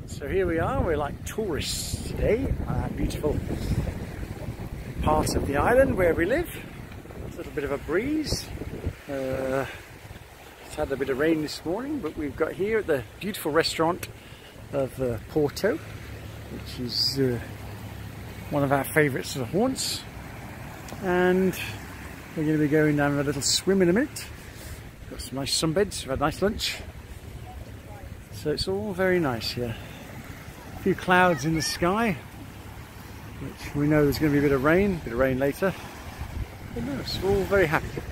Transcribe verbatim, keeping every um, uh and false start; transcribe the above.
So here we are, we're like tourists today on that beautiful part of the island where we live. It's a little bit of a breeze. Uh, it's had a bit of rain this morning, but we've got here at the beautiful restaurant of uh, Porto, which is uh, one of our favourite sort of haunts. And we're going to be going down a little swim in a minute. Got some nice sunbeds, we've had a nice lunch. So it's all very nice here. A few clouds in the sky, which we know there's going to be a bit of rain, a bit of rain later. But no, it's all very happy.